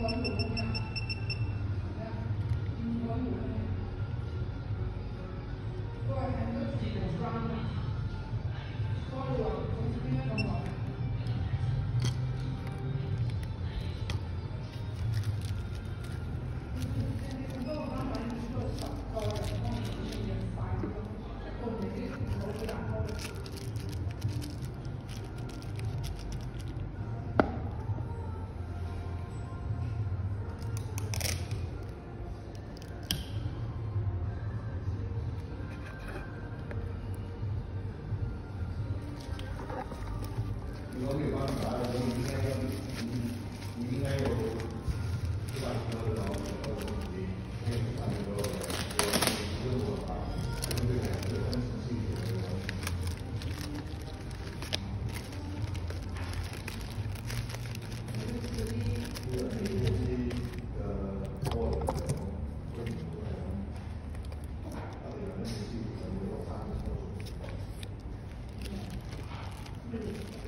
如果没有办法，你应该有不管什么老师或者你可以把这个问我吧，针对两个分析细节的问题。这个飞机我问题到底能不能继续能够上？